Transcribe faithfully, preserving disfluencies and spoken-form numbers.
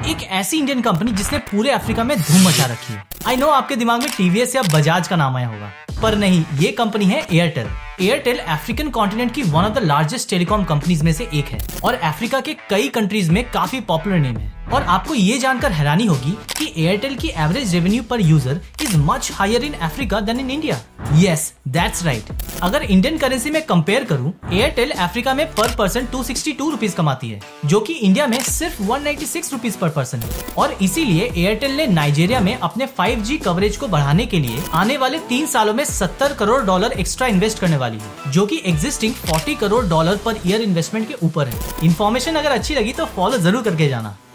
एक ऐसी Indian company जिसने पूरे अफ्रीका में धूम मचा रखी है। आई नो आपके दिमाग में टीवीएस या बजाज का नाम आया होगा, पर नहीं, ये कंपनी है एयरटेल। एयरटेल अफ्रीकन कॉन्टिनेंट की one of the largest telecom companies में से एक है और अफ्रीका के कई कंट्रीज में काफी पॉपुलर नेम है। और आपको ये जानकर हैरानी होगी कि एयरटेल की average revenue per user is much higher in Africa than in India. Yes, that's right. अगर इंडियन करेंसी में कंपेयर करूं, एयरटेल अफ्रीका में per person two sixty two rupees कमाती है, जो कि इंडिया में सिर्फ one ninety six rupees per person है। और इसीलिए एयरटेल ने नाइजीरिया में अपने फाइव जी कवरेज को बढ़ाने के लिए आने वाले तीन सालों में सत्तर करोड़ डॉलर एक्स्ट्रा इन्वेस्ट करने वाली है, जो कि existing forty crore dollar per year investment के ऊपर है। इन्फॉर्मेशन अगर अच्छी लगी तो फॉलो जरूर करके जाना।